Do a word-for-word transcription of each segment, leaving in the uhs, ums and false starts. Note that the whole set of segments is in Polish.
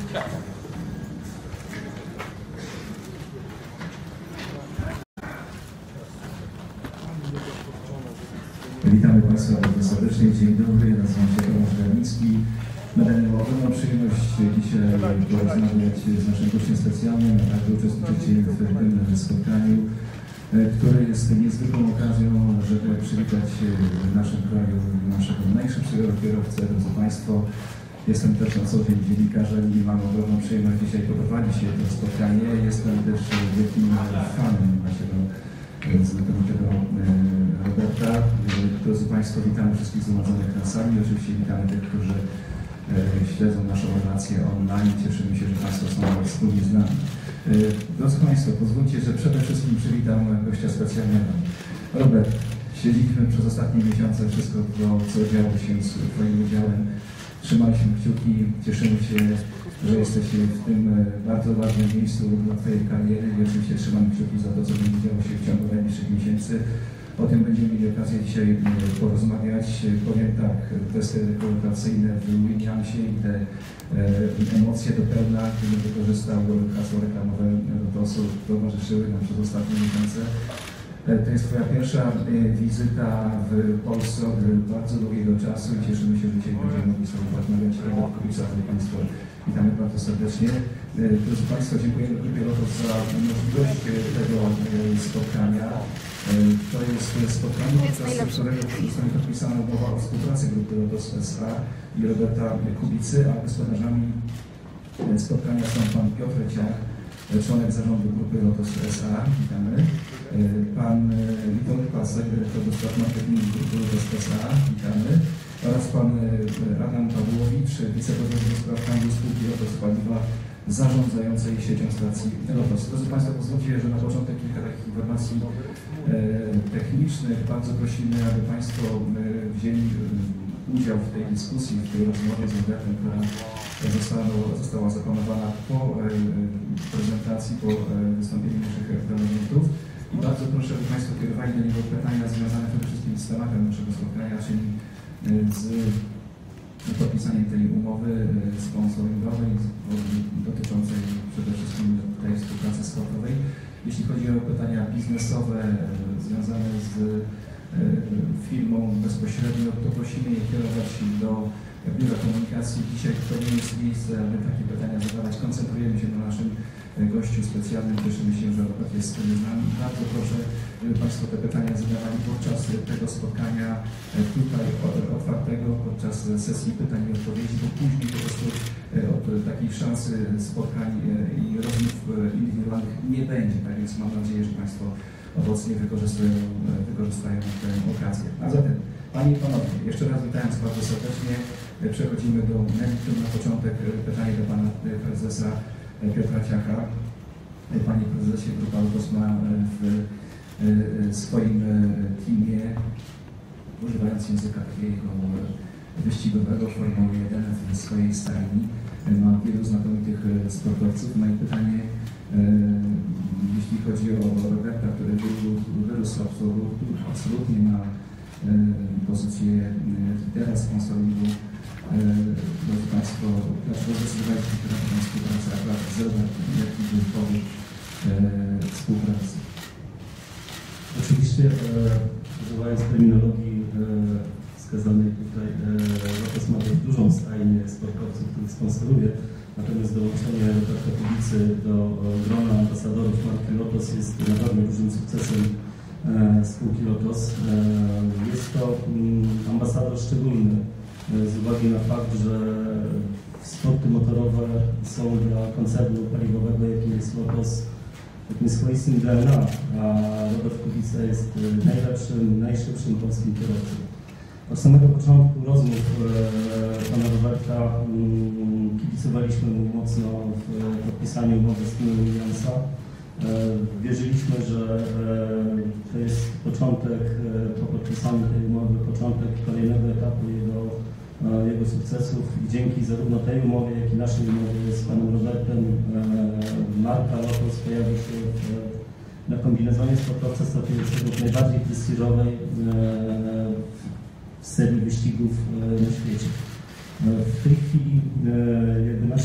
Witamy Państwa bardzo serdecznie. Dzień dobry, nazywam się Tomasz Garnicki. Będę miał ogromną przyjemność dzisiaj porozmawiać z naszym gościem specjalnym, a także uczestniczyć w tym spotkaniu, które jest niezwykłą okazją, żeby przywitać w naszym kraju naszego najszybszego kierowcę. Drodzy Państwo, jestem też na co dzień dziennikarzem i mam ogromną przyjemność dzisiaj poprowadzić to spotkanie. Jestem też wielkim fanem naszego znakomitego Roberta. Drodzy Państwo, witamy wszystkich zgromadzonych na sali. Oczywiście witamy tych, którzy śledzą naszą relację online. Cieszymy się, że Państwo są wspólnie z nami. Drodzy Państwo, pozwólcie, że przede wszystkim przywitam gościa specjalnego. Robert, śledziliśmy przez ostatnie miesiące wszystko to, co działo się z Twoim udziałem. Trzymaliśmy kciuki, cieszymy się, że jesteś w tym bardzo ważnym miejscu dla Twojej kariery i oczywiście trzymamy kciuki za to, co będzie działo się w ciągu najbliższych miesięcy. O tym będziemy mieli okazję dzisiaj porozmawiać. Powiem tak, testy rekrutacyjne w Williamsie i te e, emocje do pełna, które wykorzystał hasło reklamowe Lotosu, towarzyszyły nam przez ostatnie miesiące. E, to jest Twoja pierwsza e, wizyta w Polsce od bardzo długiego czasu i cieszymy się, że dzisiaj będziemy mogli sobie porozmawiać. Robert Kubica, Państwo, witamy bardzo serdecznie. E, drodzy Państwo, dziękujemy Grupie Lotos za możliwość tego e, spotkania. To jest spotkanie, podczas którego zostanie podpisana umowa o współpracy Grupy Lotos S A i Roberta Kubicy, a gospodarzami spotkania są Pan Piotr Ciach, członek zarządu Grupy Lotos S A, witamy, Pan Witold Pasek, dyrektor do spraw marketingu Grupy Lotos S A, witamy, oraz Pan Adam Pawłowicz, wiceprezes do spraw handlu spółki Lotos Paliwa, zarządzającej siecią stacji Lotos. Drodzy Państwo, pozwólcie, że na początek kilka takich informacji e, technicznych. Bardzo prosimy, aby Państwo e, wzięli e, udział w tej dyskusji, w tej rozmowie z Robertem, która została, została zaplanowana po e, prezentacji, po e, wystąpieniu naszych prelegentów. I bardzo proszę, aby Państwo kierowali do niego pytania związane przede wszystkim z tematem naszego spotkania, czyli e, z podpisaniem tej umowy sponsoringowej dotyczącej przede wszystkim tej współpracy sportowej. Jeśli chodzi o pytania biznesowe związane z firmą bezpośrednio, to prosimy je kierować do Biura Komunikacji. Dzisiaj to nie jest miejsce, aby takie pytania zadawać. Koncentrujemy się na naszym gościu specjalnym. Cieszymy się, że Robert jest z nami. Bardzo proszę, żeby Państwo te pytania zadawali podczas tego spotkania tutaj otwartego, podczas sesji pytań i odpowiedzi, bo później po prostu od takiej szansy spotkań i rozmów indywidualnych nie będzie. Tak więc mam nadzieję, że Państwo owocnie wykorzystują, wykorzystają tę okazję. A zatem, Panie i Panowie, jeszcze raz witając bardzo serdecznie, przechodzimy do meritum. Na początek pytanie do Pana Prezesa Piotra Ciacha. Panie Prezesie, Grupa Lotos ma w swoim teamie, używając języka takiego wyścigowego, Formuły jeden w swojej stajni, ma wielu znakomitych sportowców. Moje pytanie, jeśli chodzi o Roberta, który wyrósł absolutnie na pozycję lidera sponsoringu. Drodzy Państwo, dlaczego zdecydowaliście się na tę współpracę akurat z Robertem? Jaki był powód współpracy? Oczywiście, używając terminologii wskazanej tutaj, Lotos ma dość dużą stajnię sportowców, których sponsoruje, natomiast dołączenie Roberta Kubicy do grona ambasadorów marki Lotos jest na pewno dużym sukcesem spółki Lotos. Jest to ambasador szczególny z uwagi na fakt, że sporty motorowe są dla koncernu paliwowego, jakim jest Lotos, takim swoistym D N A, a Robert Kubica jest najlepszym, najszybszym polskim kierowcą. Od samego początku rozmów pana Roberta kibicowaliśmy mu mocno w podpisaniu umowy z Teamem Williamsa. Wierzyliśmy, że to jest początek, po podpisaniu tej umowy, początek kolejnego etapu jego, jego sukcesów i dzięki zarówno tej umowie, jak i naszej umowie z panem Robertem marka Lotos pojawi się w, na kombinezonie sportowca startującego w najbardziej prestiżowej serii wyścigów na świecie. W tej chwili jakby nasza współpraca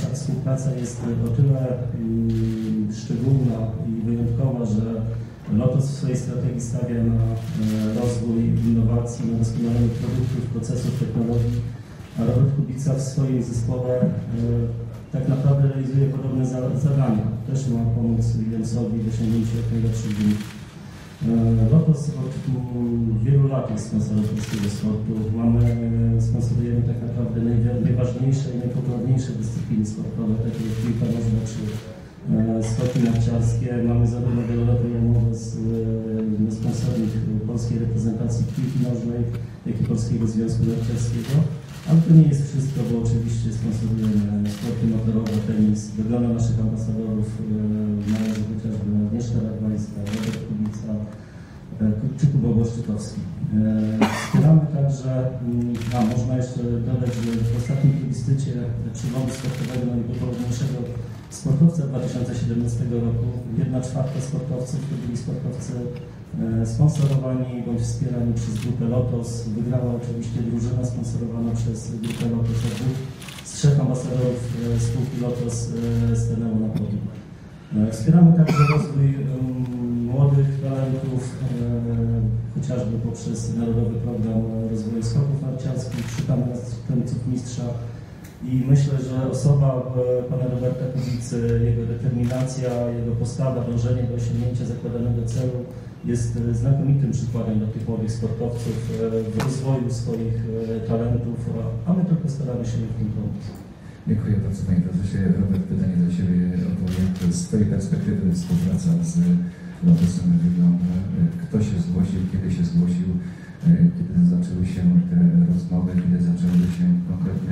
współpraca jest o tyle mm, szczególna i wyjątkowa, że Lotos w swojej strategii stawia na rozwój innowacji, na doskonalenie produktów, procesów, technologii, a Robert Kubica w swoim zespole tak naprawdę realizuje podobne zadania. Też ma pomóc Williamsowi w osiągnięciu jak najlepszych wyników. Lotos od wielu lat jest sponsorem polskiego sportu. Mamy, sponsorujemy tak naprawdę najważniejsze i najpopularniejsze dyscypliny sportowe, takie jak piłka nożna czy skoki narciarskie. Mamy zarówno wieloletnią umowę z, z sponsorem polskiej reprezentacji piłki nożnej, jak i Polskiego Związku Narciarskiego. Ale to nie jest wszystko, bo oczywiście sponsorujemy sporty motorowe, tenis. Do grona naszych ambasadorów należy chociażby Agnieszka Radwańska, Robert Kubica czy Kuba Błaszczykowski. Wspieramy także, a można jeszcze dodać, że w ostatnim plebiscycie przywodu sportowego najpopularniejszego sportowca dwa tysiące siedemnastego roku jedna czwarta sportowców to byli sportowcy sponsorowani bądź wspierani przez grupę Lotos. Wygrała oczywiście drużyna sponsorowana przez grupę Lotos. Z trzech ambasadorów spółki Lotos stanęło na podium. Wspieramy także rozwój młodych talentów, chociażby poprzez Narodowy Program Rozwoju Skoków Narciarskich. Szukamy następców mistrza i myślę, że osoba pana Roberta Kubicy, jego determinacja, jego postawa, dążenie do osiągnięcia zakładanego celu jest znakomitym przykładem dla tych młodych sportowców w rozwoju swoich talentów, a my tylko staramy się im w tym pomóc. Dziękuję bardzo Panie Prezesie. Robert, pytanie do Ciebie odpowiem. Z Twojej perspektywy współpraca z Lotosem wygląda. Kto się zgłosił, kiedy się zgłosił, kiedy zaczęły się te rozmowy, kiedy zaczęły się konkretne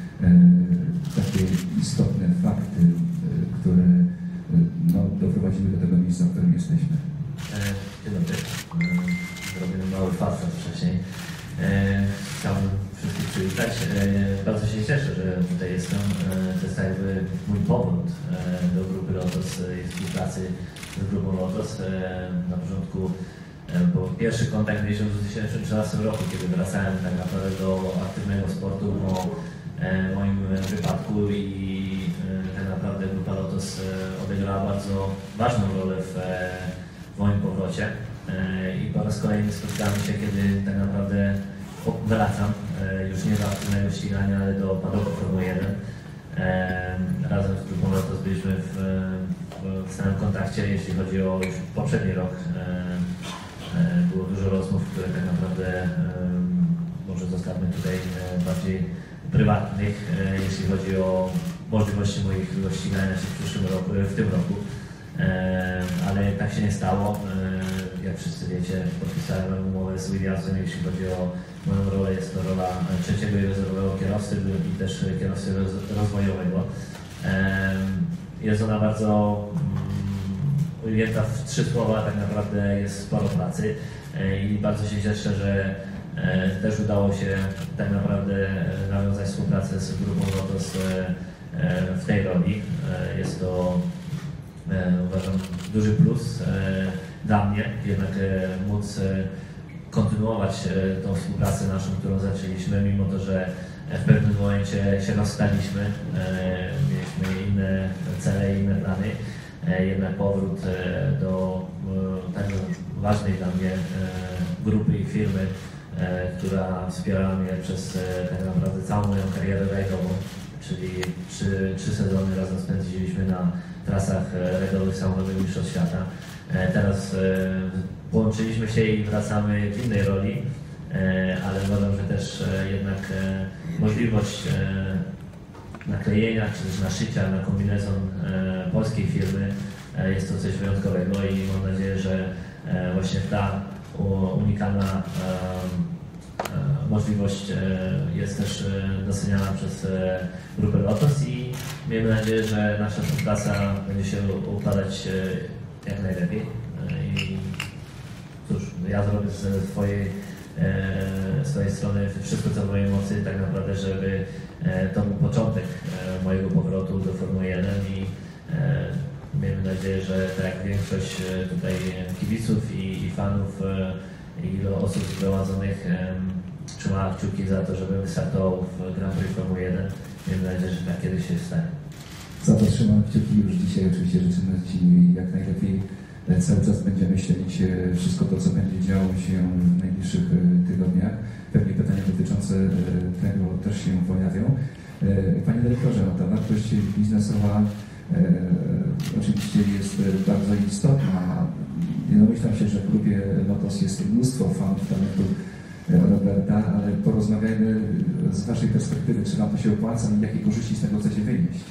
takie istotne fakty, które no, doprowadziły do tego miejsca, w którym jesteśmy. Dzień dobry. Zrobimy mały farsa wcześniej. Chciałbym wszystkich przywitać. Bardzo się cieszę, że tutaj jestem. To jest jakby mój powrót do grupy Lotos i współpracy z grupą Lotos. Na początku był pierwszy kontakt mieliśmy w dwa tysiące trzynastym roku, kiedy wracałem tak naprawdę do aktywnego sportu po moim wypadku i tak naprawdę grupa Lotos odegrała bardzo ważną rolę w w moim powrocie i po raz kolejny spotkałem się, kiedy tak naprawdę wracam już nie do aktywnego ścigania, ale do padoku Formuły jeden. Razem z grupą Lotos byliśmy w, w stałym kontakcie, jeśli chodzi o już poprzedni rok. Było dużo rozmów, które tak naprawdę może zostawmy tutaj bardziej prywatnych, jeśli chodzi o możliwości mojego ścigania się w przyszłym roku, w tym roku. Ale tak się nie stało. Jak wszyscy wiecie, podpisałem umowę z Williamsem, jeśli chodzi o moją rolę. Jest to rola trzeciego i rezerwowego kierowcy i też kierowcy rozwojowego. Jest ona bardzo ujęta w trzy słowa, tak naprawdę jest sporo pracy i bardzo się cieszę, że też udało się tak naprawdę nawiązać współpracę z grupą Lotos w tej roli. Jest to uważam duży plus dla mnie, jednak móc kontynuować tą współpracę naszą, którą zaczęliśmy, mimo to, że w pewnym momencie się rozstaliśmy, mieliśmy inne cele, inne plany, jednak powrót do tak ważnej dla mnie grupy i firmy, która wspierała mnie przez tak naprawdę całą moją karierę rajdową, czyli trzy, trzy sezony razem spędziliśmy na trasach rajdowych samolotów Mistrzostw Świata. Teraz połączyliśmy się i wracamy w innej roli, ale uważam, że też jednak możliwość naklejenia czy też naszycia na kombinezon polskiej firmy jest to coś wyjątkowego i mam nadzieję, że właśnie ta unikalna możliwość jest też doceniana przez grupę Lotos i miejmy nadzieję, że nasza współpraca będzie się układać jak najlepiej. I cóż, ja zrobię ze swojej, swojej strony wszystko, co w mojej mocy, tak naprawdę, żeby to był początek mojego powrotu do Formuły jeden i miejmy nadzieję, że tak jak większość tutaj kibiców i, i fanów i osób zgromadzonych trzymała kciuki za to, żebym wystartował w Grand Prix Formuły jeden. Miejmy nadzieję, że tak kiedyś się stanie. Za to trzymam kciuki już dzisiaj. Oczywiście życzymy Ci jak najlepiej. Cały czas będziemy śledzić wszystko to, co będzie działo się w najbliższych tygodniach. Pewnie pytania dotyczące tego też się pojawią. Panie dyrektorze, no ta wartość biznesowa e, oczywiście jest bardzo istotna. Domyślam się, że w grupie Lotos jest mnóstwo fanów talentu Roberta, ale porozmawiajmy z Waszej perspektywy, czy Wam to się opłaca i jakie korzyści z tego chcecie wynieść?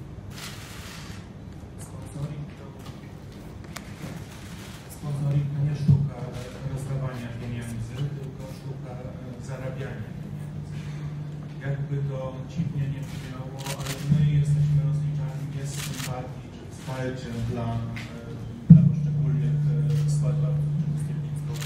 Sponsoring to nie sztuka rozdawania pieniędzy, tylko sztuka zarabiania pieniędzy. Jakby to dziwnie nie brzmiało, ale my jesteśmy rozliczani nie z sympatii czy wsparciem dla, dla poszczególnych składowców czy dystrybutorów.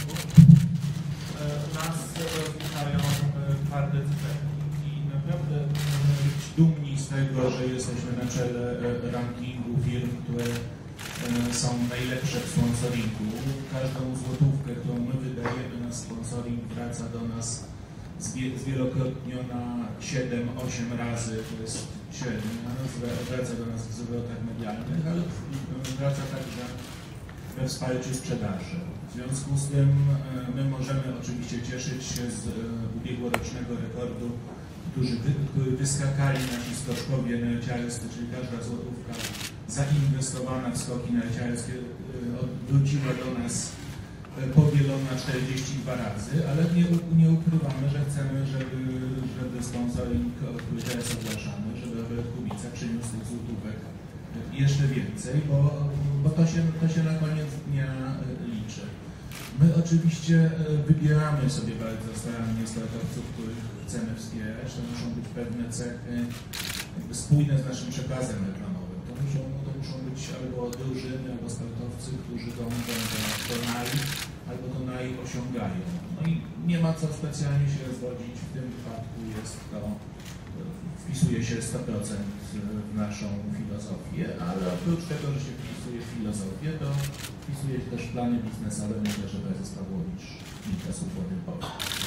Nas rozliczają twarde cyferki i naprawdę możemy być dumni z tego, że jesteśmy na czele rankingu firm, które są najlepsze w sponsoringu. Każdą złotówkę, którą my wydajemy na sponsoring, wraca do nas zwielokrotniona siedem osiem razy, to jest średnia, wraca do nas w zwrotach medialnych, ale wraca także we wsparciu sprzedaży. W związku z tym my możemy oczywiście cieszyć się z ubiegłorocznego rekordu, który, który wyskakali nasi skoczkowie narciarscy, czyli każda złotówka zainwestowana w skoki narciarskie wróciła do nas podzielona czterdzieści dwa razy, ale nie, nie ukrywamy, że chcemy, żeby, żeby sponsoring, który teraz ogłaszamy, żeby Robert Kubica przyniósł tych złotówek jeszcze więcej, bo, bo to, się, to się na koniec dnia liczy. My oczywiście wybieramy sobie bardzo starannie sportowców, których chcemy wspierać. To muszą być pewne cechy jakby spójne z naszym przekazem reklamowym. To muszą, to muszą być albo drużyny, albo sportowcy, którzy dążą do, do naj, albo do naj osiągają. No i nie ma co specjalnie się rozwodzić. W tym wypadku jest to, wpisuje się sto procent w naszą filozofię, ale oprócz tego, że się wpisuje w filozofię, to wpisuje się też plany biznesowe. Myślę, że prezes Pawłowicz kilka słów o tym powie.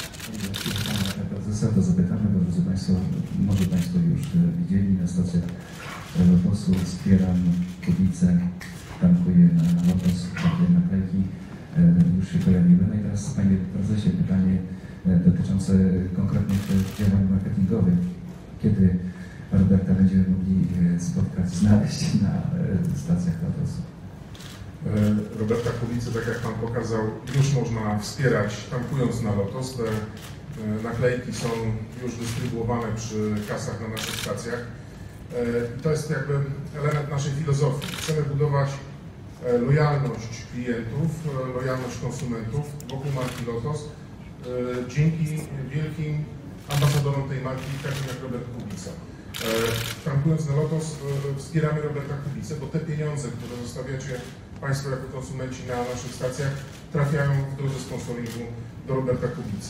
Pana prezesa to zapytamy, bo drodzy Państwo, może Państwo już widzieli na stacjach Lotosu, wspieram Kubice, tankuję na Lotos, tankuję naklejki, już się pojawiły. No i teraz Panie Prezesie pytanie dotyczące konkretnych działań marketingowych. Kiedy Roberta będziemy mogli spotkać, znaleźć na stacjach Lotosu? Roberta Kubicy, tak jak Pan pokazał, już można wspierać tankując na Lotos. Te naklejki są już dystrybuowane przy kasach na naszych stacjach. I to jest jakby element naszej filozofii. Chcemy budować lojalność klientów, lojalność konsumentów wokół marki Lotos dzięki wielkim ambasadorom tej marki, takim jak Robert Kubica. Tankując na Lotos wspieramy Roberta Kubicę, bo te pieniądze, które zostawiacie Państwo jako konsumenci na naszych stacjach, trafiają w drodze sponsoringu do Roberta Kubicy.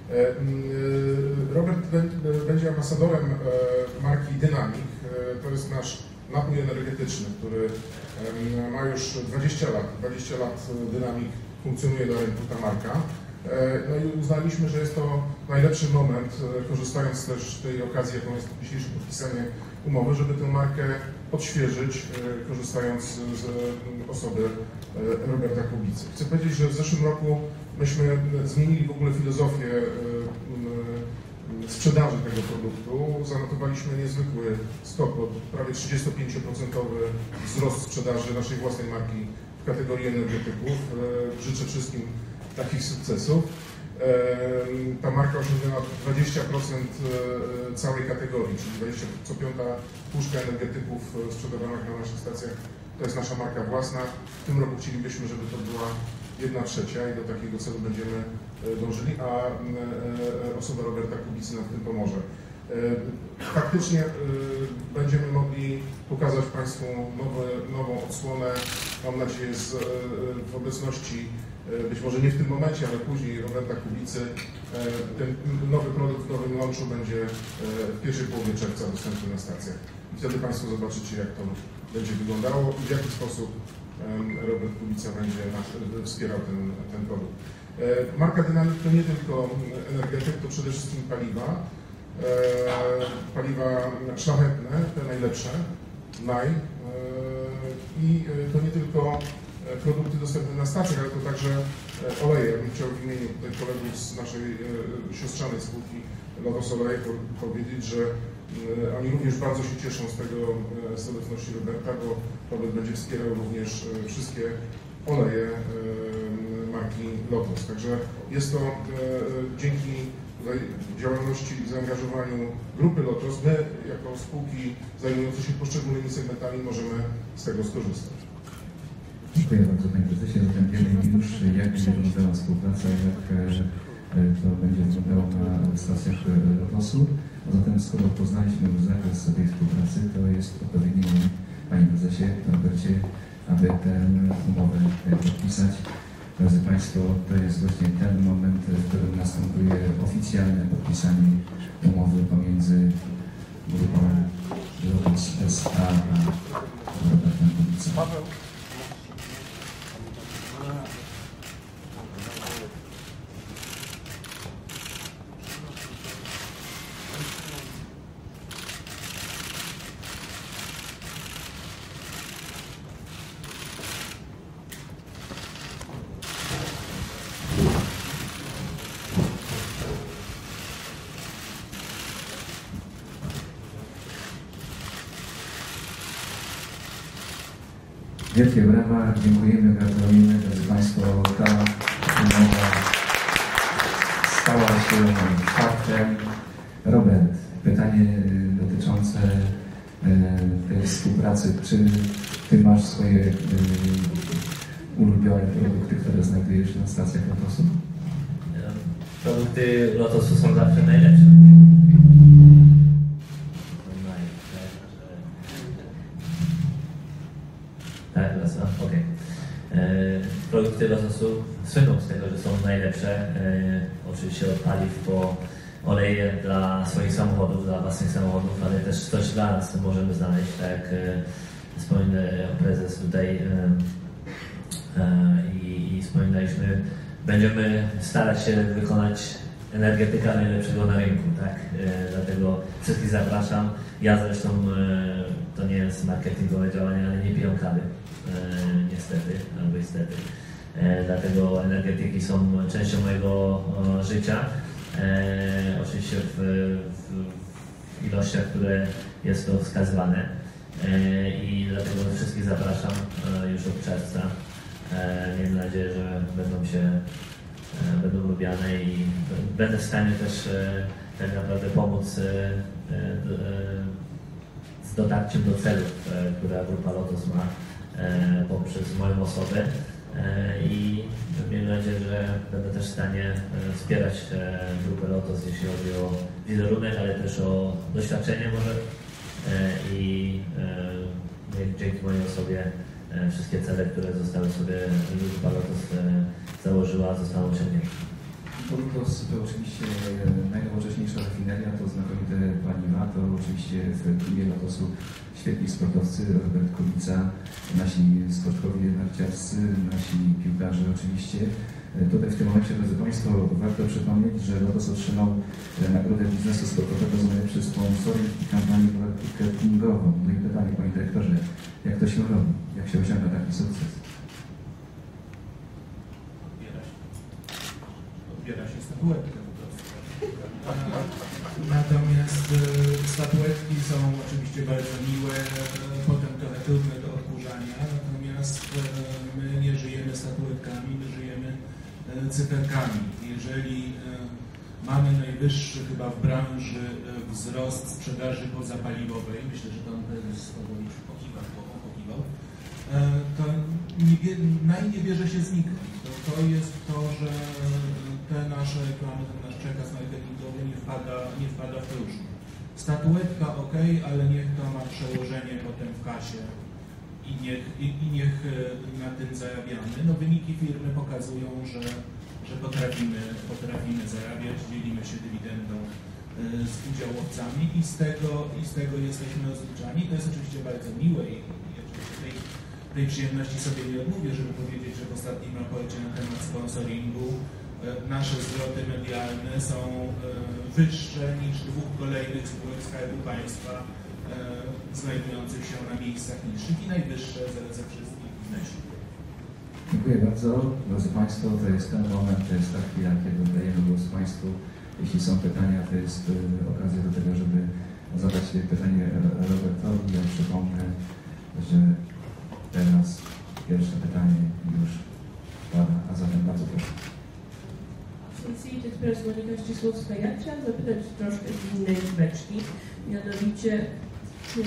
Robert będzie ambasadorem marki Dynamik. To jest nasz napój energetyczny, który ma już dwadzieścia lat. dwadzieścia lat Dynamik funkcjonuje na rynku, ta marka. No i uznaliśmy, że jest to najlepszy moment, korzystając też z tej okazji, jaką jest dzisiejsze podpisanie umowy, żeby tę markę odświeżyć, korzystając z osoby Roberta Kubicy. Chcę powiedzieć, że w zeszłym roku myśmy zmienili w ogóle filozofię sprzedaży tego produktu. Zanotowaliśmy niezwykły skok, bo prawie trzydziestopięcioprocentowy wzrost sprzedaży naszej własnej marki w kategorii energetyków. Życzę wszystkim takich sukcesów. Ta marka osiągnęła dwadzieścia procent całej kategorii, czyli dwadzieścia co piąta puszka energetyków sprzedawana na naszych stacjach to jest nasza marka własna. W tym roku chcielibyśmy, żeby to była jedna trzecia i do takiego celu będziemy dążyli, a osoba Roberta Kubicy nam w tym pomoże. Faktycznie będziemy mogli pokazać Państwu nowe, nową odsłonę, mam nadzieję, z, w obecności, być może nie w tym momencie, ale później Roberta Kubicy. Ten nowy produkt w nowym launchu będzie w pierwszej połowie czerwca dostępny na stacjach. I wtedy Państwo zobaczycie, jak to będzie wyglądało i w jaki sposób Robert Kubica będzie wspierał ten, ten produkt. Marka Dynamik to nie tylko energetyk, to przede wszystkim paliwa. Paliwa szlachetne, te najlepsze. Naj. I to nie tylko produkty dostępne na stacjach, ale to także oleje. Ja bym chciał w imieniu tutaj kolegów z naszej siostrzanej spółki Lotos Oleje powiedzieć, że oni również bardzo się cieszą z tego, z obecności Roberta, bo Robert będzie wspierał również wszystkie oleje marki Lotos. Także jest to dzięki tutaj działalności i zaangażowaniu grupy Lotos, my jako spółki zajmujące się poszczególnymi segmentami możemy z tego skorzystać. Dziękuję bardzo Panie Prezesie. Zatem wiemy już, jak będzie wyglądała współpraca, jak to będzie wyglądało na stacjach Lotosu. A zatem skoro poznaliśmy już zakres tej współpracy, to jest odpowiedni moment, Panie Prezesie, Robercie, aby tę umowę podpisać. Drodzy Państwo, to jest właśnie ten moment, w którym następuje oficjalne podpisanie umowy pomiędzy grupą Lotos S A a Robertem Kubicą. Wielkie brawa, dziękujemy, gratulujemy, drodzy Państwo. Ta umowa stała się faktem. Robert, pytanie dotyczące tej współpracy. Czy Ty masz swoje ulubione produkty, które znajdujesz na stacjach Lotosu? Produkty Lotosu są zawsze najlepsze. Tak, Lotosu, okej. Okay. Produkty Lotosu słyną z tego, że są najlepsze. E, oczywiście od paliw po oleje dla swoich samochodów, dla własnych samochodów, ale też coś dla nas możemy znaleźć, tak jak e, wspomniał prezes tutaj e, e, i, i wspominaliśmy, będziemy starać się wykonać energetyka najlepszego na rynku, tak? E, dlatego wszystkich zapraszam. Ja zresztą, e, to nie jest marketingowe działanie, ale nie piję kawy, e, niestety, albo niestety. E, dlatego energetyki są częścią mojego o, życia. E, oczywiście w, w ilościach, które jest to wskazywane. E, I dlatego wszystkich zapraszam e, już od czerwca. E, miejmy nadzieję, że będą się będą lubiane i będę w stanie też e, tak naprawdę pomóc e, e, z dotarciem do celów, e, które grupa Lotos ma e, poprzez moją osobę e, i miejmy nadzieję, że będę też w stanie e, wspierać e, grupę Lotos, jeśli chodzi o wizerunek, ale też o doświadczenie może e, i e, dzięki mojej osobie e, wszystkie cele, które zostały sobie grupa Lotos e, założyła, zostało osiągnięte. Lotos to oczywiście najnowocześniejsza rafineria, to znakomite paliwa, to oczywiście w klubie Lotosu świetni sportowcy, Robert Kubica, nasi skoczkowie narciarscy, nasi piłkarze oczywiście. Tutaj w tym momencie, drodzy Państwo, warto przypomnieć, że Lotos otrzymał nagrodę biznesu sportowego za najlepszy sponsoring i kampanię marketingową. No i pytanie, Panie Dyrektorze, jak to się robi? Jak się osiąga taki sukces? Odbiera się statuetkę po prostu. Natomiast statuetki są oczywiście bardzo miłe, potem trochę trudne do odkurzania, natomiast my nie żyjemy statuetkami, my żyjemy cyferkami. Jeżeli mamy najwyższy chyba w branży wzrost sprzedaży pozapaliwowej, myślę, że pan prezes Pawłowicz pokiwał, pokiwał, to nie, naj nie bierze się znikąd. To, to jest to, że te nasze reklamy, ten nasz przekaz marketingowy nie wpada, nie wpada w próżno. Statuetka ok, ale niech to ma przełożenie potem w kasie i niech, i, i niech na tym zarabiamy. No, wyniki firmy pokazują, że, że potrafimy, potrafimy zarabiać, dzielimy się dywidendą z udziałowcami i z tego, i z tego jesteśmy rozliczani. To jest oczywiście bardzo miłe i, i oczywiście tej, tej przyjemności sobie nie odmówię, żeby powiedzieć, że w ostatnim raporcie na temat sponsoringu nasze zwroty medialne są wyższe niż dwóch kolejnych spółek Skarbu Państwa znajdujących się na miejscu miejscach niższych i najwyższe zalecę wszystkich w myśli. Dziękuję bardzo. Drodzy Państwo, to jest ten moment, to jest ta chwila, kiedy oddajemy głos Państwu. Jeśli są pytania, to jest y, okazja do tego, żeby zadać pytanie Robertowi. Ja przypomnę, że teraz pierwsze pytanie już pada, a zatem bardzo proszę. Instytut Press Monika Ścisłowska. Ja chciałam zapytać troszkę z innej beczki, mianowicie czy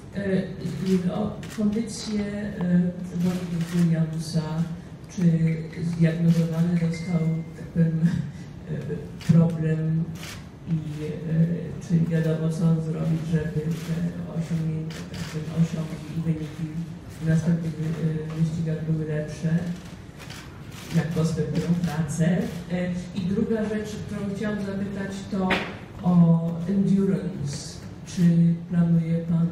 e, o kondycję Bonnie Williamsa, czy zdiagnozowany został, tak powiem, e, problem i e, czy wiadomo, co on zrobić, żeby te osiągnięcia, tak powiem, osiągi i wyniki w następnych wyścigach były lepsze, jak postępują prace. I druga rzecz, którą chciałam zapytać, to o endurance. Czy planuje Pan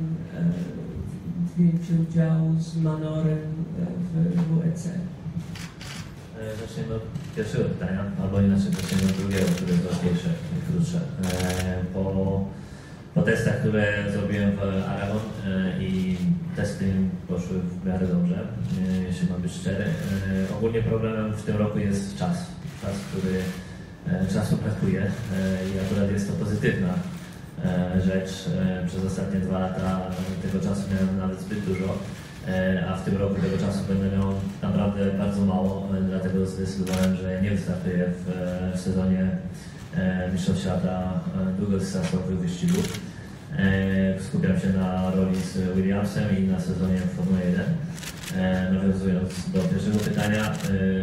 wzięcie udziału z Manorem w W E C? Zacznijmy od pierwszego pytania, albo inaczej zacznijmy od drugiego, które jest ważniejsze i krótsze. Po, po testach, które zrobiłem w Aragon i testy poszły w miarę dobrze, jeśli mam być szczery. Ogólnie problemem w tym roku jest czas. Czas, który czasu brakuje i akurat jest to pozytywna rzecz. Przez ostatnie dwa lata tego czasu miałem nawet zbyt dużo, a w tym roku tego czasu będę miał naprawdę bardzo mało, dlatego zdecydowałem, że nie wystartuję w, w sezonie Mistrzostw Świata długodystansowych wyścigów. Skupiam się na roli z Williamsem i na sezonie Formuły jeden. Nawiązując do pierwszego pytania,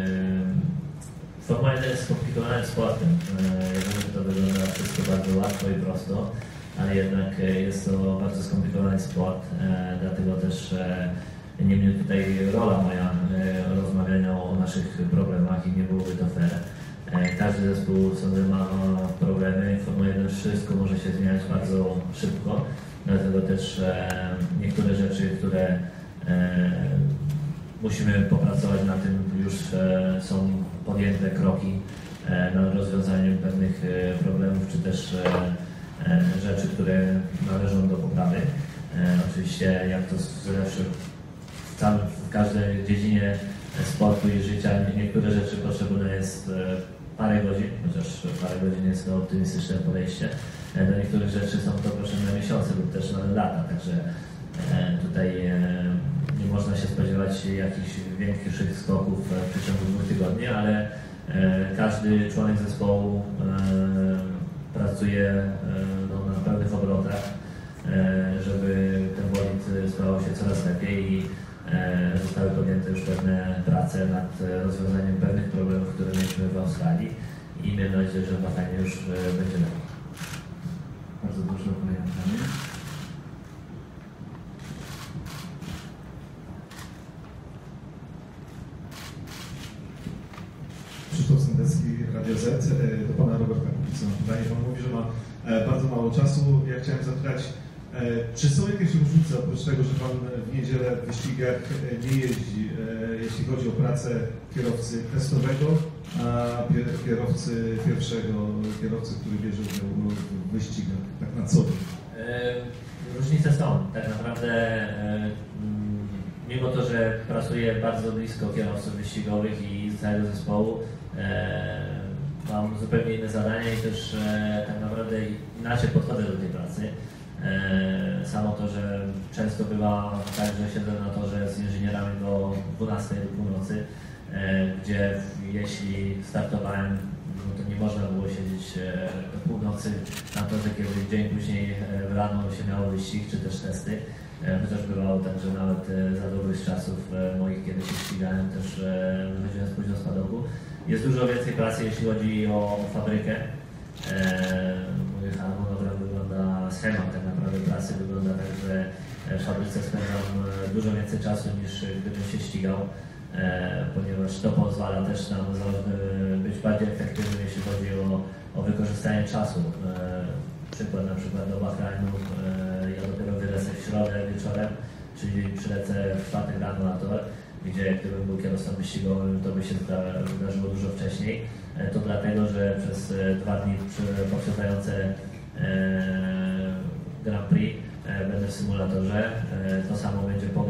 Formuła jeden jest skomplikowanym sportem. Ja wiem, że to wygląda wszystko bardzo łatwo i prosto, ale jednak jest to bardzo skomplikowany sport, dlatego też niemniej tutaj rola moja rozmawiania o naszych problemach i nie byłoby to fair. Każdy zespół sobie ma problemy, w Formule jeden wszystko może się zmieniać bardzo szybko, dlatego też niektóre rzeczy, które musimy popracować na tym, już są podjęte kroki nad rozwiązaniem pewnych problemów, czy też rzeczy, które należą do poprawy. Oczywiście jak to zawsze w, całym, w każdej dziedzinie sportu i życia, niektóre rzeczy potrzebne jest parę godzin, chociaż parę godzin jest to optymistyczne podejście. Do niektórych rzeczy są to potrzebne miesiące lub też nawet lata, także tutaj nie można się spodziewać jakichś większych skoków w przeciągu dwóch tygodni, ale każdy członek zespołu pracuje no, na pełnych obrotach, żeby ten bolid sprawował się coraz lepiej i zostały podjęte już pewne prace nad rozwiązaniem pewnych problemów, które mieliśmy w Australii i miejmy nadzieję, że w Bahreinie już będzie lepiej. Bardzo proszę o kolejne pytanie. Krzysztof Sendecki, Radio Z. Do Pana Roberta Kubica mam pytanie. Pan mówi, że ma bardzo mało czasu. Ja chciałem zapytać, czy są jakieś różnice, oprócz tego, że Pan w niedzielę w wyścigach nie jeździ, jeśli chodzi o pracę kierowcy testowego, a kierowcy pierwszego, kierowcy, który bierze udział w wyścigach, tak na co dzień? Różnice są. Tak naprawdę, mimo to, że pracuję bardzo blisko kierowców wyścigowych i całego zespołu, mam zupełnie inne zadania i też tak naprawdę inaczej podchodzę do tej pracy. Samo to, że często bywa tak, że siedzę na torze z inżynierami do dwunastej do północy, gdzie jeśli startowałem, no to nie można było siedzieć do północy na torze, kiedy dzień później rano się miało wyścig czy też testy. Chociaż bywało tak, że nawet za dobrych czasów moich, kiedy się ścigałem, też wychodziłem z późno z padoku. Jest dużo więcej pracy, jeśli chodzi o fabrykę. Mój harmonogram wygląda, schemat tak naprawdę pracy wygląda tak, że w fabryce spędzam dużo więcej czasu niż gdybym się ścigał, ponieważ to pozwala też nam być bardziej efektywnym, jeśli chodzi o, o wykorzystanie czasu. Przykład na przykład do Bahreinu, ja dopiero wylecę w środę wieczorem, czyli przylecę w czwartek rano na tor, gdzie gdybym był kierowcą wyścigowym, to by się wydarzyło dużo wcześniej. To dlatego, że przez dwa dni poprzedzające Grand Prix będę w symulatorze. To samo będzie po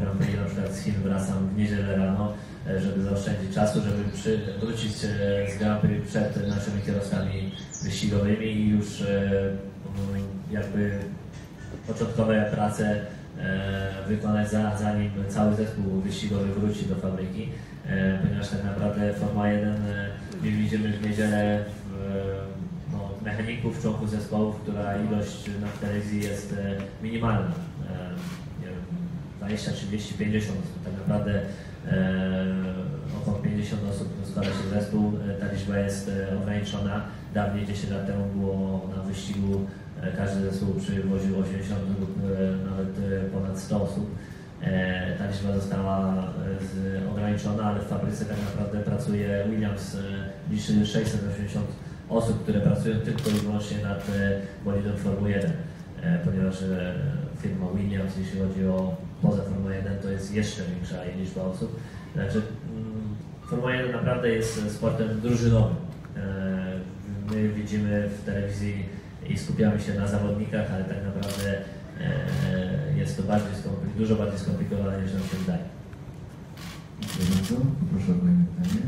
Chin wracam w niedzielę rano, żeby zaoszczędzić czasu, żeby przy, wrócić z Grand Prix przed naszymi kierowcami wyścigowymi i już jakby początkowe prace wykonać zanim cały zespół wyścigowy wróci do fabryki, ponieważ tak naprawdę Formuła jeden widzimy w niedzielę no, mechaników, członków zespołów, która ilość na telewizji jest minimalna. Nie wiem, dwadzieścia, trzydzieści, pięćdziesiąt osób. Tak naprawdę około pięćdziesiąt osób składa się zespół. Ta liczba jest ograniczona. Dawniej, dziesięć lat temu było na wyścigu każdy zespół przywoził osiemdziesiąt lub nawet ponad sto osób. Ta liczba została ograniczona, ale w fabryce tak naprawdę pracuje Williams, liczy sześćset osiemdziesiąt osób, które pracują tylko i wyłącznie nad bolidem Formuły jeden, ponieważ firma Williams, jeśli chodzi o poza Formułę jeden, to jest jeszcze większa liczba osób. Znaczy, Formuła jeden naprawdę jest sportem drużynowym. My widzimy w telewizji i skupiamy się na zawodnikach, ale tak naprawdę jest to bardziej dużo bardziej skomplikowane niż nam się wydaje. Dziękuję bardzo. Proszę o kolejne pytanie.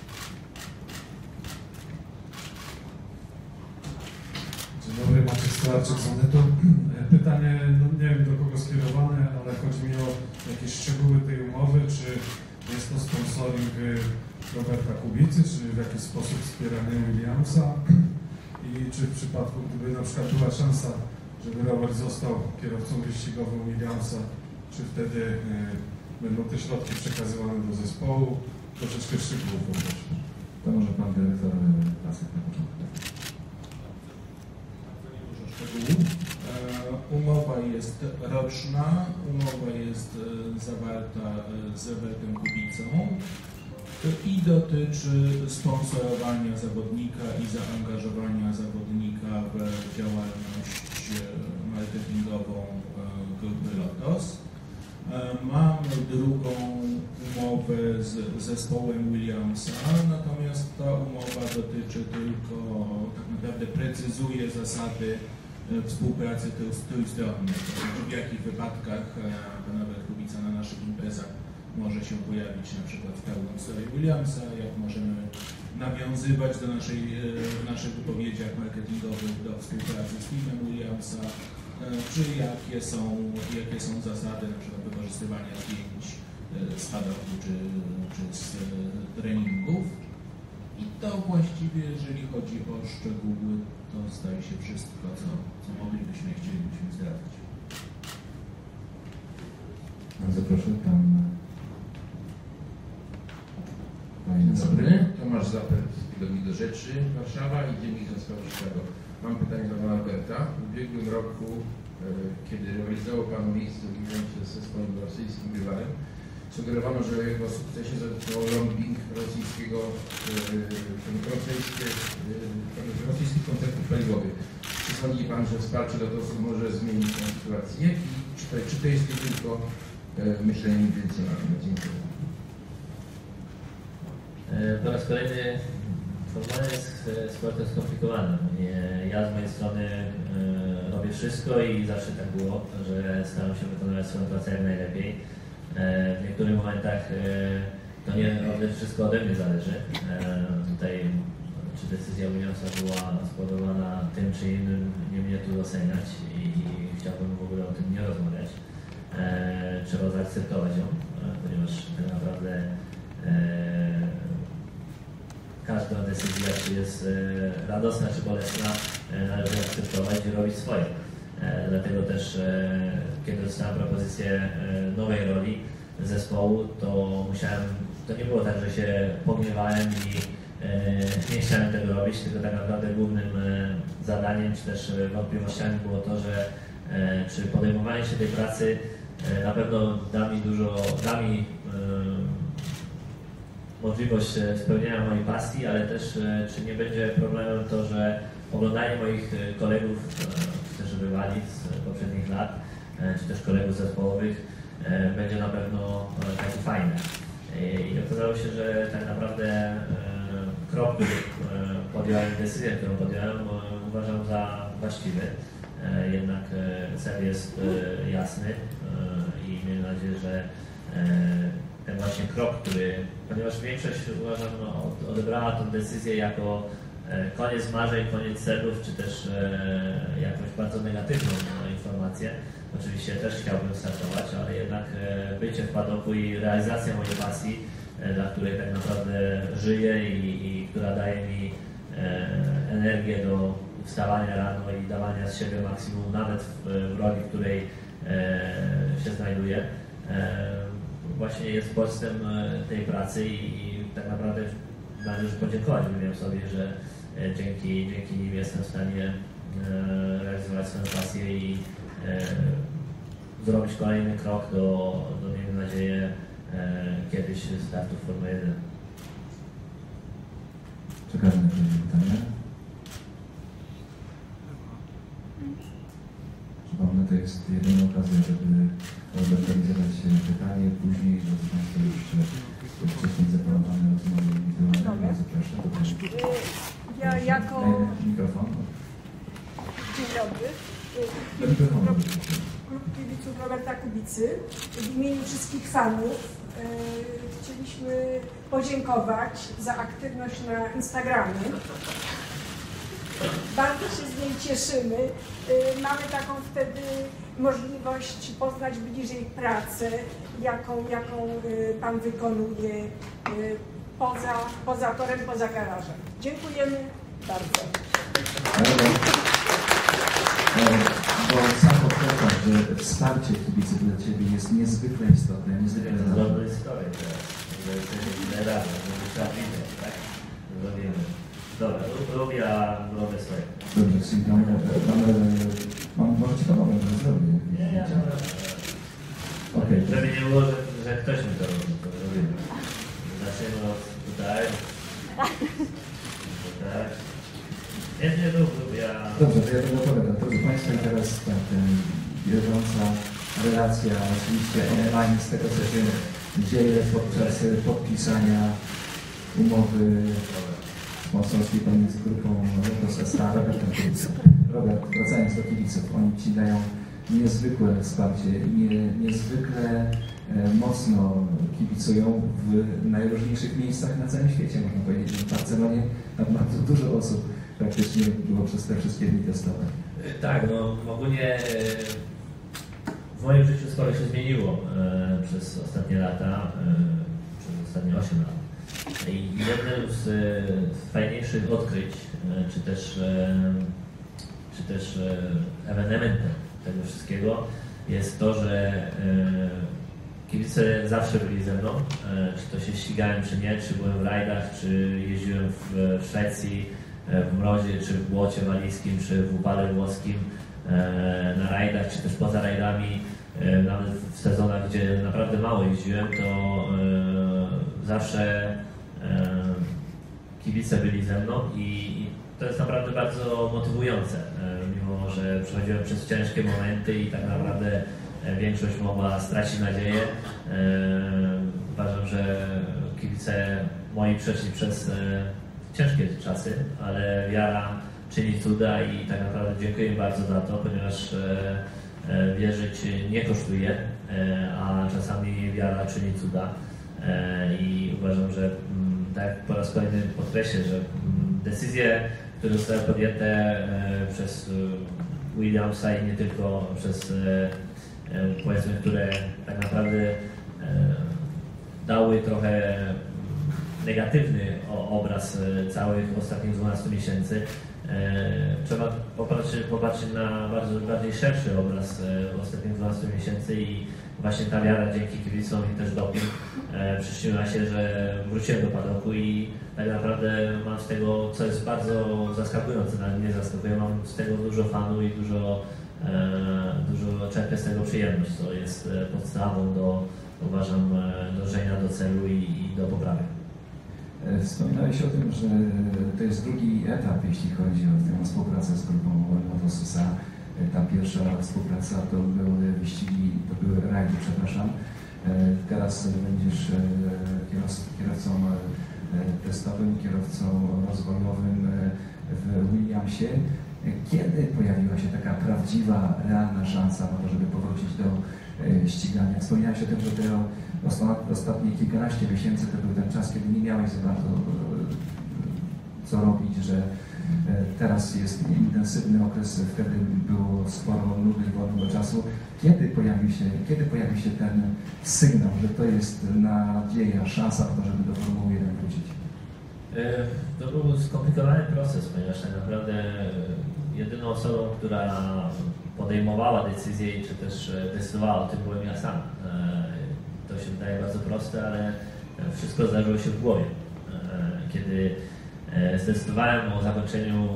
Dzień dobry, Maciej Stolarczyk z Onetu. Pytanie, no nie wiem do kogo skierowane, ale chodzi mi o jakieś szczegóły tej umowy, czy jest to sponsoring Roberta Kubicy, czy w jakiś sposób wspieranie Williamsa i czy w przypadku, gdyby na przykład była szansa, żeby Robert został kierowcą wyścigowym Williamsa, czy wtedy y, będą te środki przekazywane do zespołu? Troszeczkę szczegółów poproszę. To może pan dyrektor Lasek na początku. Umowa jest roczna, umowa jest zawarta z Robertem Kubicą i dotyczy sponsorowania zawodnika i zaangażowania zawodnika w działalność marketingową grupy Lotos. Mamy drugą umowę z zespołem Williamsa, natomiast ta umowa dotyczy tylko, tak naprawdę precyzuje zasady współpracy trójstronnej, w jakich wypadkach pan Robert Kubica na naszych imprezach może się pojawić na przykład w pełnym stroju Williamsa, jak możemy nawiązywać do naszej, w naszych wypowiedziach marketingowych do współpracy z teamem Williamsa, czy jakie są, jakie są zasady na przykład wykorzystywania zdjęć z padocku czy, czy z treningów. I to właściwie, jeżeli chodzi o szczegóły, to staje się wszystko, co, co moglibyśmy i chcielibyśmy zdradzać. Bardzo proszę, pan... Dzień dobry, Tomasz Zapert z Pilotni do Rzeczy, Warszawa i Dziennik Zespołu Chicago. Mam pytanie do pana Alberta. W ubiegłym roku, e, kiedy realizował pan miejsce w evencie ze swoim rosyjskim rywalem, sugerowano, że jego sukcesie zadecydował lobbying rosyjskiego, e, rosyjskie, e, rosyjskich koncernów paliwowych. Czy sądzi pan, że wsparcie Lotosu może zmienić tę sytuację i czy to, czy to jest tylko e, myślenie intencjonalne? Dziękuję. Po raz kolejny Formuła jest sportem skomplikowanym. Ja z mojej strony robię wszystko i zawsze tak było, że staram się wykonywać swoją pracę jak najlepiej. W niektórych momentach to nie wszystko ode mnie zależy. Tutaj czy decyzja Williamsa była spowodowana tym czy innym, nie mnie tu oceniać i chciałbym w ogóle o tym nie rozmawiać. Trzeba zaakceptować ją, ponieważ tak naprawdę każda decyzja, czy jest radosna, czy bolesna, należy akceptować i robić swoje. Dlatego też, kiedy dostałem propozycję nowej roli zespołu, to musiałem, to nie było tak, że się pogniewałem i nie chciałem tego robić, tylko tak naprawdę głównym zadaniem, czy też wątpliwościami było to, że czy podejmowanie się tej pracy na pewno da mi dużo, da mi możliwość spełnienia mojej pasji, ale też czy nie będzie problemem to, że oglądanie moich kolegów, czy też rywali z poprzednich lat, czy też kolegów zespołowych będzie na pewno taki fajny. I okazało się, że tak naprawdę krok, który podjąłem, decyzję, którą podjąłem, uważam za właściwy. Jednak cel jest jasny i miejmy nadzieję, że ten właśnie krok, który, ponieważ większość uważam no, odebrała tę decyzję jako koniec marzeń, koniec celów, czy też jakąś bardzo negatywną informację. Oczywiście też chciałbym startować, ale jednak bycie w padoku i realizacja mojej pasji, dla której tak naprawdę żyję i, i która daje mi energię do wstawania rano i dawania z siebie maksimum, nawet w, w roli, w której się znajduję, właśnie jest bodźcem tej pracy i, i tak naprawdę należy podziękować ludziom sobie, że dzięki, dzięki nim jestem w stanie realizować swoją pasję i zrobić kolejny krok do, do miejmy nadzieję, kiedyś startu w Formule jeden. Czekamy na kolejne pytania. Przypomnę, to jest jedyna okazja, żeby zorganizować pytanie. Później, drodzy Państwo, jeszcze wcześniej zaplanowane rozmowy indywidualne. Zapraszam. Ja jako... Mikrofon. Dzień dobry. Klub Kibiców Roberta Kubicy. W imieniu wszystkich fanów e, chcieliśmy podziękować za aktywność na Instagramie. Bardzo się z niej cieszymy. E, mamy taką wtedy możliwość poznać bliżej pracę, jaką, jaką e, Pan wykonuje e, poza, poza torem, poza garażem. Dziękujemy bardzo. Bo sam podkreślam, że wsparcie kibiców dla Ciebie jest niezwykle istotne, niezwykle to jest dobra historia teraz, że jesteśmy tyle razy, że trzeba widać, tak? Zrobimy. Dobra, robię, a robię swoje. Dobrze, czyli mamy, mamy, mamy może Ci pomogę, że zrobię. Nie, ja dobra. Okay. Żeby nie było, że, że ktoś mi to robi, to robimy. Zaczniemy od tutaj. Tutaj. Nie, nie, rób, rób, ja... Dobrze, to ja będę opowiadał. Proszę Państwa, i teraz tak, bieżąca relacja, oczywiście online z tego, co się dzieje podczas podpisania umowy sponsorskiej pomiędzy grupą Lotos S A, Robertem Kubicą. Robert, wracając do kibiców, oni Ci dają niezwykłe wsparcie, nie, niezwykle e, mocno kibicują w najróżniejszych miejscach na całym świecie, można powiedzieć, że w Barcelonie tam bardzo dużo osób praktycznie było przez te wszystkie dni testowe. Tak, no ogólnie w moim życiu sporo się zmieniło e, przez ostatnie lata, e, przez ostatnie osiem lat. I jednym z e, fajniejszych odkryć, e, czy też, e, czy też e, ewenementem tego wszystkiego jest to, że e, kibice zawsze byli ze mną, e, czy to się ścigałem, czy nie, czy byłem w rajdach, czy jeździłem w, w Szwecji, w mrozie, czy w błocie walijskim, czy w upale włoskim, na rajdach, czy też poza rajdami, nawet w sezonach, gdzie naprawdę mało jeździłem, to zawsze kibice byli ze mną i to jest naprawdę bardzo motywujące, mimo że przechodziłem przez ciężkie momenty i tak naprawdę większość mogła stracić nadzieję. Uważam, że kibice moi przeszli przez ciężkie czasy, ale wiara czyni cuda i tak naprawdę dziękuję im bardzo za to, ponieważ e, e, wierzyć nie kosztuje, e, a czasami wiara czyni cuda e, i uważam, że m, tak po raz kolejny podkreślę, że m, decyzje, które zostały podjęte e, przez e, Williamsa i nie tylko przez e, e, powiedzmy, które tak naprawdę e, dały trochę negatywny obraz całych ostatnich dwunastu miesięcy. Trzeba popatrzeć, popatrzeć na bardzo bardziej szerszy obraz ostatnich dwunastu miesięcy i właśnie ta wiara dzięki kibicom i też doping przyczyniła się, że wróciłem do padoku i tak naprawdę mam z tego, co jest bardzo zaskakujące, nawet nie zaskakuje, mam z tego dużo fanu i dużo, dużo czerpię z tego przyjemność, co jest podstawą do, uważam, dążenia do celu i, i do poprawy. Wspominałeś o tym, że to jest drugi etap, jeśli chodzi o tę współpracę z grupą Lotos S A. Ta pierwsza współpraca to były wyścigi, to były rajdy, przepraszam. Teraz będziesz kierowcą testowym, kierowcą rozwojowym w Williamsie. Kiedy pojawiła się taka prawdziwa, realna szansa na to, żeby powrócić do ścigania? Wspomniałeś o tym, że te ostatnie kilkanaście miesięcy to był ten czas, kiedy nie miałeś za bardzo co robić, że teraz jest intensywny okres, wtedy było sporo nudy i wolnego czasu. Kiedy pojawił się, kiedy pojawił się ten sygnał, że to jest nadzieja, szansa na to, żeby do Formuły jeden wrócić? To był skomplikowany proces, ponieważ tak naprawdę jedyną osobą, która podejmowała decyzję czy też decydowała o tym, byłem ja sam. To się wydaje bardzo proste, ale wszystko zdarzyło się w głowie. Kiedy zdecydowałem o zakończeniu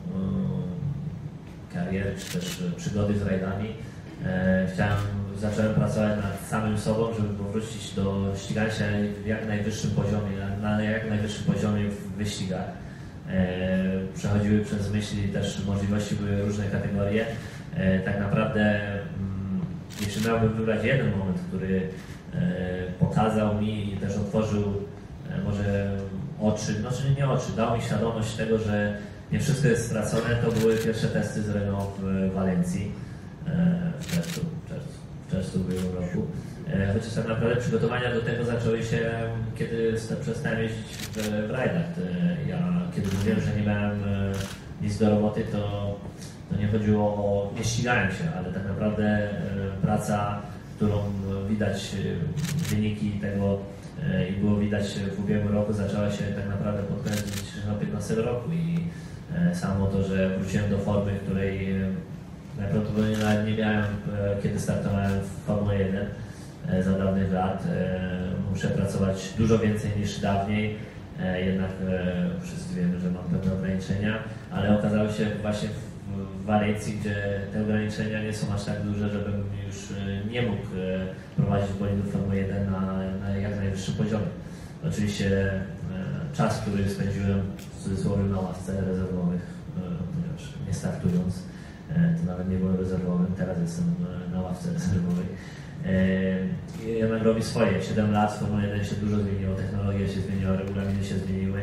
kariery czy też przygody z rajdami, chciałem, zacząłem pracować nad samym sobą, żeby powrócić do ścigania się w jak najwyższym poziomie, na jak najwyższym poziomie w wyścigach. Przechodziły przez myśli też możliwości, były różne kategorie. Tak naprawdę, jeśli miałbym wybrać jeden moment, który pokazał mi i też otworzył może oczy, znaczy nie oczy, dał mi świadomość tego, że nie wszystko jest stracone, to były pierwsze testy z Renault w Walencji w czerwcu, w czerwcu, w czerwcu ubiegłego roku. Chociaż tak naprawdę przygotowania do tego zaczęły się, kiedy przestałem jeździć w, w rajdach. Ja, kiedy mówiłem, że nie miałem nic do roboty, to, to nie chodziło o, nie ścigałem się, ale tak naprawdę praca, którą widać wyniki tego i było widać w ubiegłym roku, zaczęła się tak naprawdę pod koniec dwa tysiące piętnastego roku i samo to, że wróciłem do formy, której najprawdopodobniej nawet nie miałem, kiedy startowałem w Formule jeden za dawnych lat. Muszę pracować dużo więcej niż dawniej, jednak wszyscy wiemy, że mam pewne ograniczenia, ale okazało się właśnie w Walencji, gdzie te ograniczenia nie są aż tak duże, żebym już nie mógł prowadzić bolidu Formuły jeden na, na jak najwyższym poziomie. Oczywiście czas, który spędziłem w cudzysłowie na ławce rezerwowych, ponieważ nie startując, to nawet nie byłem rezerwowym, teraz jestem na ławce rezerwowej. Jednak robi swoje. siedem lat w Formule jeden się dużo zmieniło, technologia się zmieniła, regulaminy się zmieniły.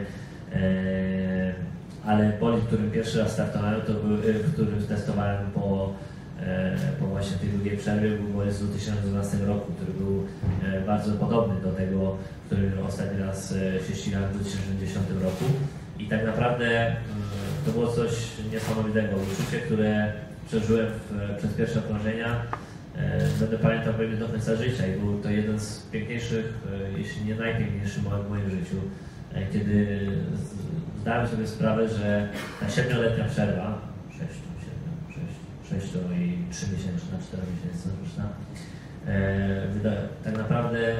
Ale bolid, którym pierwszy raz startowałem, to był, w którym testowałem po, po właśnie tej długiej przerwie, był bolid z dwa tysiące dwunastego roku, który był bardzo podobny do tego, w którym ostatni raz się ścigałem w dwa tysiące dziesiątym roku. I tak naprawdę to było coś niesamowitego. Uczucie, które przeżyłem w, przez pierwsze okrążenia, będę pamiętał pewnie do końca życia i był to jeden z piękniejszych, jeśli nie najpiękniejszy moment w moim życiu, kiedy zdałem sobie sprawę, że ta siedmioletnia przerwa, sześć, siedem, sześć, sześć i trzy miesięczna, cztery miesięczna, tak naprawdę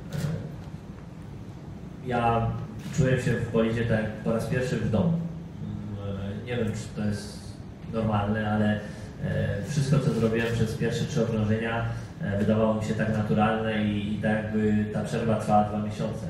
ja czułem się w bolidzie tak jak po raz pierwszy w domu. Nie wiem, czy to jest normalne, ale wszystko, co zrobiłem przez pierwsze trzy okrążenia, wydawało mi się tak naturalne i, i tak jakby ta przerwa trwała dwa miesiące.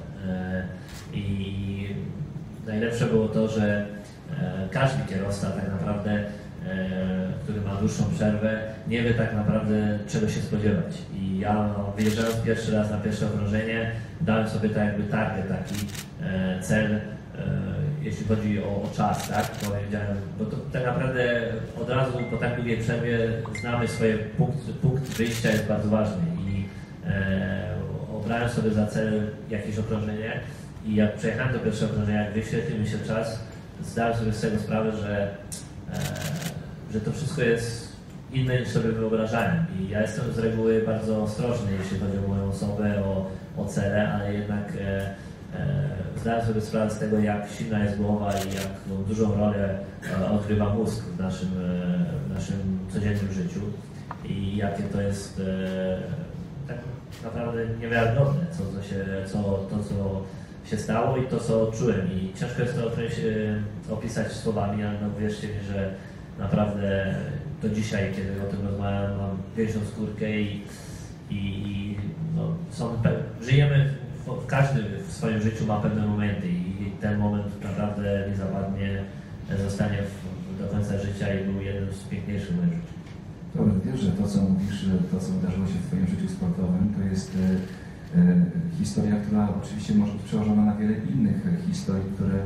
I najlepsze było to, że każdy kierowca tak naprawdę, który ma dłuższą przerwę, nie wie tak naprawdę, czego się spodziewać. I ja wyjeżdżając pierwszy raz na pierwsze okrążenie, dałem sobie tak jakby target, taki cel, jeśli chodzi o, o czas, tak? Powiedziałem, bo to tak naprawdę od razu po tak długiej przerwie znamy swoje punkt, punkt wyjścia jest bardzo ważny i e, obrałem sobie za cel jakieś okrążenie i jak przejechałem do pierwszego okrążenia, jak wyświetlił mi się czas, zdałem sobie z tego sprawę, że, e, że to wszystko jest inne niż sobie wyobrażałem i ja jestem z reguły bardzo ostrożny, jeśli chodzi o moją osobę, o, o cele, ale jednak e, zdałem sobie sprawę z tego, jak silna jest głowa i jak dużą rolę odgrywa mózg w naszym, w naszym codziennym życiu i jakie to jest tak naprawdę niewiarygodne, co, co się, co, to, co się stało i to, co czułem. I ciężko jest to opisać słowami, ale no wierzcie mi, że naprawdę to dzisiaj, kiedy o tym rozmawiam, mam wielką skórkę i, i no, są, żyjemy każdy w swoim życiu ma pewne momenty i ten moment naprawdę nie zapadnie, zostanie w, do końca życia i był jeden z piękniejszych moich życiu. Dobra, wiesz, że to, co mówisz, że to, co wydarzyło się w Twoim życiu sportowym, to jest e, e, historia, która oczywiście może być przełożona na wiele innych historii, które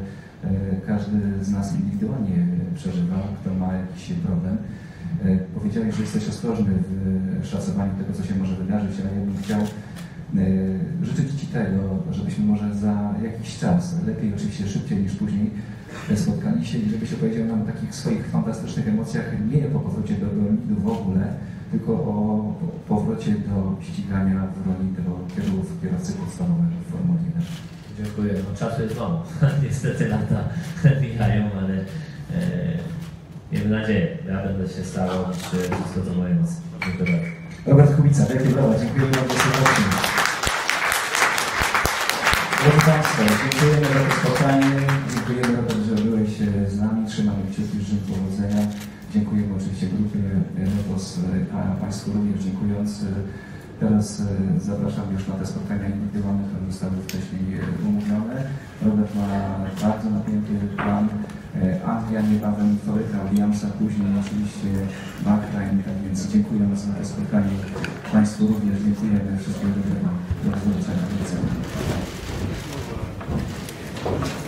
każdy z nas indywidualnie przeżywa, kto ma jakiś problem. Powiedziałeś, że jesteś ostrożny w szacowaniu tego, co się może wydarzyć, ale ja bym chciał życzyć Ci tego, żebyśmy może za jakiś czas, lepiej oczywiście szybciej niż później, spotkali się i żebyś opowiedział nam o takich swoich fantastycznych emocjach, nie po powrocie do Leonidu w ogóle, tylko o powrocie do ścigania w roli do kierów, kierowcy podstawowego w Formule jeden. Dziękuję. No, czasu jest mało. Niestety lata mijają, ale e, miejmy nadzieję, ja będę się starał, że wszystko to moje mocy. Dziękuję bardzo. Robert Kubica, wielkie brawa, dziękuję bardzo serdecznie. Drodzy Państwo, dziękujemy za to spotkanie, dziękujemy za to, że byłeś z nami, trzymamy kciuki, życzę powodzenia. Dziękujemy oczywiście grupie Lotos, a Państwu również dziękując. Teraz zapraszam już na te spotkania indywidualne, które zostały wcześniej umówione. Robert ma bardzo napięty plan. Anglia niebawem, Toyota, Williamsa, później oczywiście Bahrain, tak więc dziękując za to spotkanie Państwu również dziękujemy. Wszystkiego dobrego. Do zobaczenia.